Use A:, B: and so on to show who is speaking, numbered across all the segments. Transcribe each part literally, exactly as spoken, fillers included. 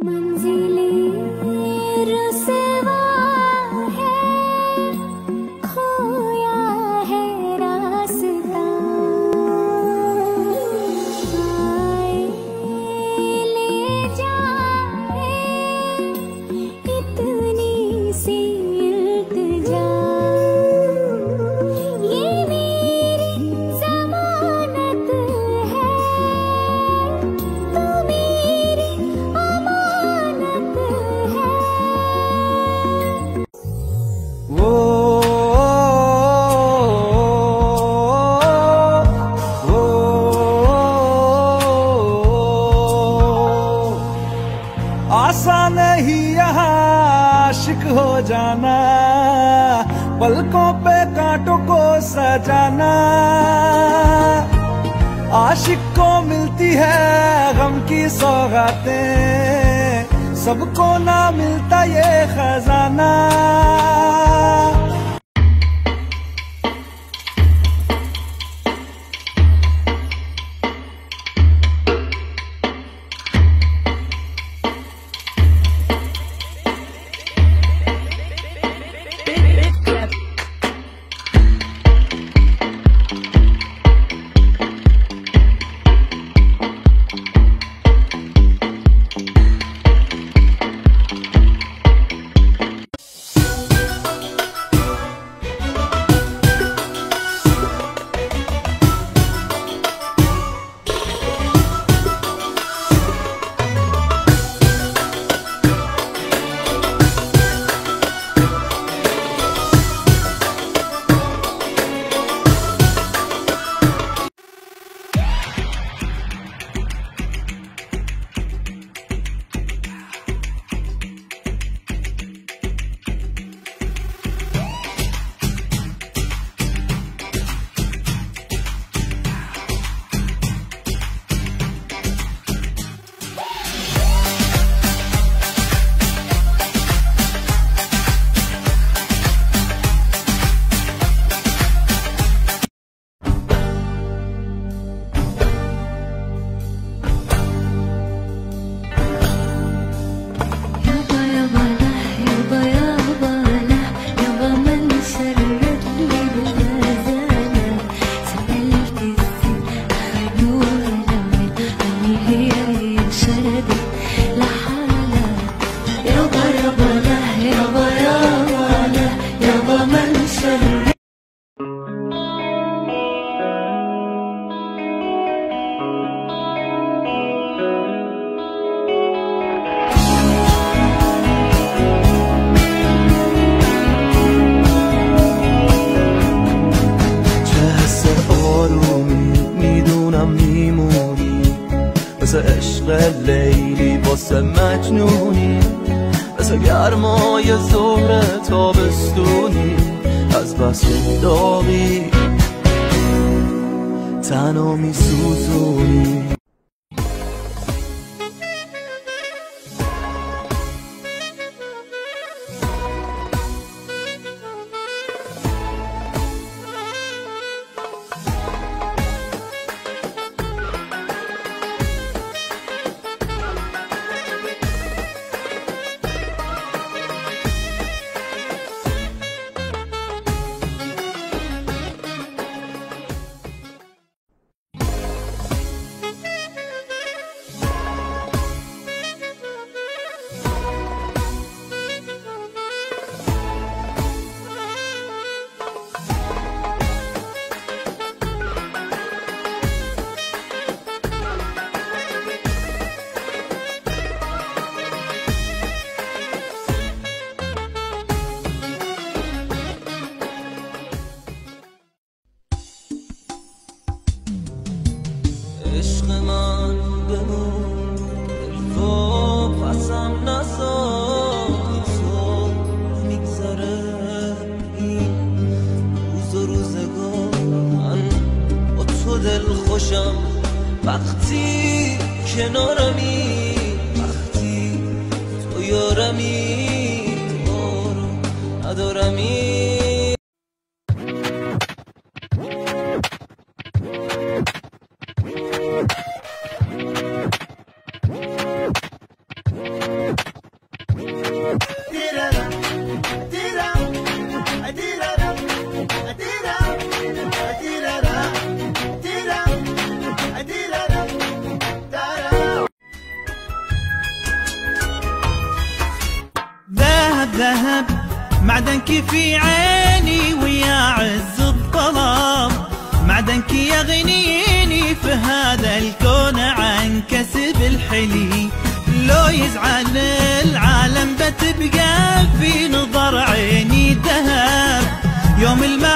A: आसान ही यहाँ आशिक हो जाना, पलकों पे कांटों को सजाना। आशिक को मिलती है गम की सौगातें, सबको ना मिलता ये खजाना।
B: عشق لیلی واسه مجنونی، مثل گرمای ظهر تابستونی، از بس داغی تنها میسوزونی.
C: عشق من بمون تو پسم نزار، تو میگذره این روز و روزگار. من با تو دل خوشم وقتی کنارمی، وقتی تو یارمی آرو ندارمی.
B: We'll be right back.
A: ذهب معدنك في عيني ويا عز الظلام، معدنك يغنيني في هذا الكون عن كسب الحلي. لو يزعل العالم بتبقى في نظر عيني ذهب يوم المع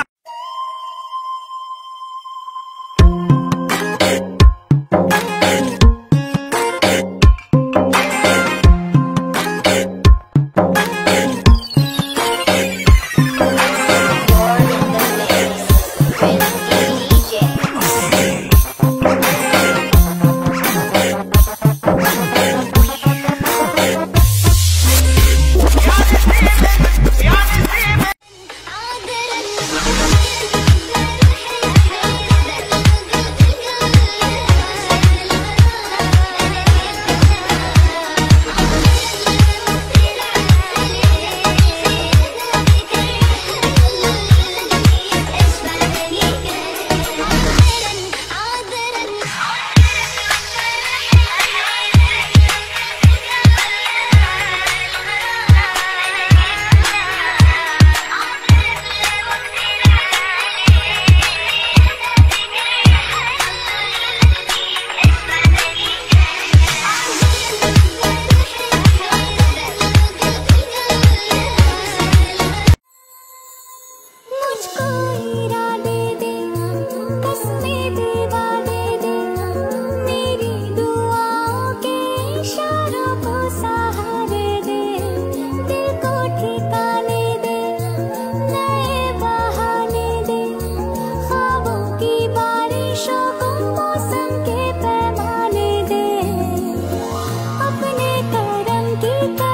D: अपने करम की